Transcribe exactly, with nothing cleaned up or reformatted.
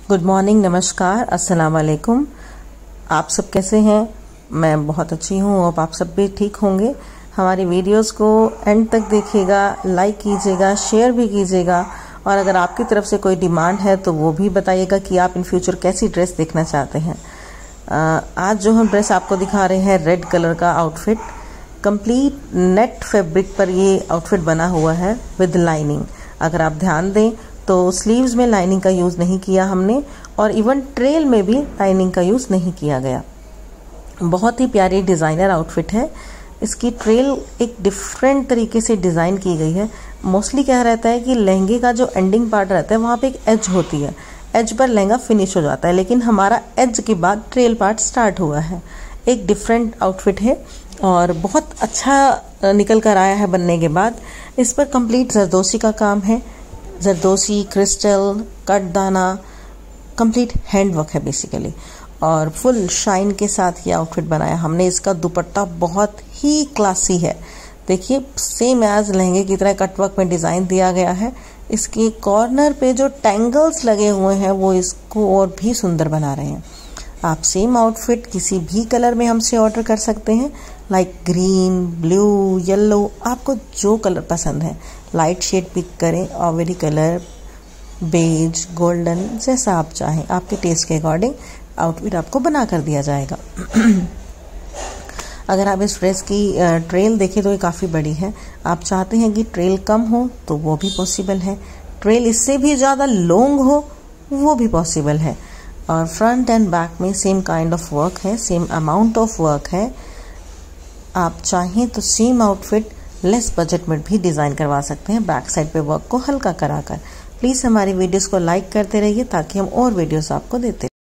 Good morning, नमस्कार, अस्सलाम वालेकुम। आप सब कैसे हैं? मैं बहुत अच्छी हूँ और आप सब भी ठीक होंगे। हमारी वीडियोस को एंड तक देखिएगा, लाइक कीजिएगा, शेयर भी कीजिएगा और अगर आपकी तरफ से कोई डिमांड है तो वो भी बताइएगा कि आप इन फ्यूचर कैसी ड्रेस देखना चाहते हैं। आज जो हम ड्रेस आपको दिखा रहे हैं, रेड कलर का आउटफिट, कंप्लीट नेट फैब्रिक पर ये आउटफिट बना हुआ है विद लाइनिंग। अगर आप ध्यान दें तो स्लीव्स में लाइनिंग का यूज़ नहीं किया हमने और इवन ट्रेल में भी लाइनिंग का यूज़ नहीं किया गया। बहुत ही प्यारी डिज़ाइनर आउटफिट है। इसकी ट्रेल एक डिफरेंट तरीके से डिज़ाइन की गई है। मोस्टली क्या रहता है कि लहंगे का जो एंडिंग पार्ट रहता है वहाँ पे एक एज होती है, एज पर लहंगा फिनिश हो जाता है, लेकिन हमारा एज के बाद ट्रेल पार्ट स्टार्ट हुआ है। एक डिफरेंट आउटफिट है और बहुत अच्छा निकल कर आया है बनने के बाद। इस पर कंप्लीट जरदोसी का काम है, जरदोसी, क्रिस्टल, कट दाना, कंप्लीट हैंड वर्क है बेसिकली और फुल शाइन के साथ ये आउटफिट बनाया हमने। इसका दुपट्टा बहुत ही क्लासी है। देखिए, सेम एज लहंगे की तरह कटवर्क में डिज़ाइन दिया गया है। इसके कॉर्नर पे जो टैंगल्स लगे हुए हैं वो इसको और भी सुंदर बना रहे हैं। आप सेम आउटफिट किसी भी कलर में हमसे ऑर्डर कर सकते हैं, लाइक ग्रीन, ब्लू, येलो, आपको जो कलर पसंद है लाइट शेड पिक करें, ऑवरी कलर, बेज, गोल्डन, जैसा आप चाहें आपके टेस्ट के अकॉर्डिंग आउटफिट आपको बना कर दिया जाएगा। अगर आप इस ड्रेस की ट्रेल देखें तो ये काफ़ी बड़ी है। आप चाहते हैं कि ट्रेल कम हो तो वो भी पॉसिबल है, ट्रेल इससे भी ज़्यादा लॉन्ग हो वो भी पॉसिबल है। और फ्रंट एंड बैक में सेम काइंड ऑफ वर्क है, सेम अमाउंट ऑफ वर्क है। आप चाहें तो सेम आउटफिट लेस बजट में भी डिज़ाइन करवा सकते हैं, बैक साइड पे वर्क को हल्का कराकर। प्लीज़ हमारी वीडियोस को लाइक करते रहिए ताकि हम और वीडियोस आपको देते